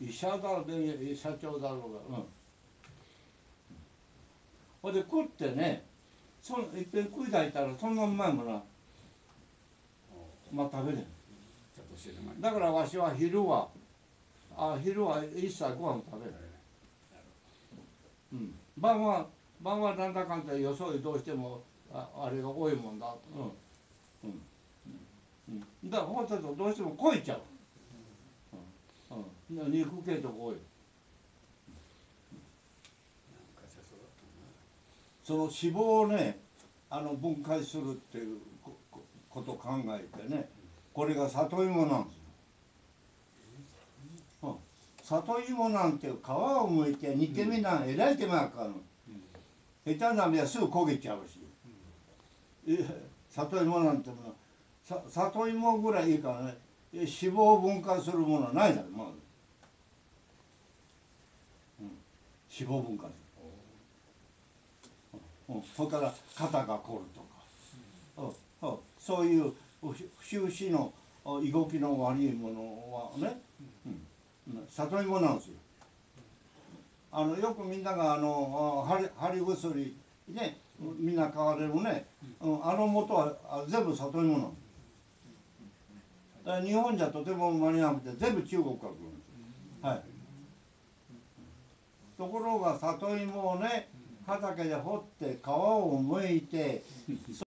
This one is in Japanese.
医者だろう社長だろうが、ほんで食ってね、いっぺん食いだいたらそんなうまいものはまあ食べれん。だからわしは昼は一切ご飯食べる。晩はなんだかんだよそへどうしてもあれが多いもんだ。だからほんとどうしても超えちゃう。肉系とか多い。その脂肪をね分解するっていうことを考えてね、これが里芋なんですよ。里芋なんて皮をむいて煮てみなえらい手間がかかるの。下手なみはすぐ焦げちゃうし、里芋なんてもの里芋ぐらいいいからね、脂肪を分解するものはないだろまず、脂肪分解する。それから肩が凝るとか、そういう節々の動きの悪いものはね、里芋なんですよ。よくみんなが貼り薬ね、みんな買われるね、元は全部里芋なの。日本じゃとても間に合わなくて全部中国から来るんですよ。はい。ところが里芋をね、畑で掘って皮をむいて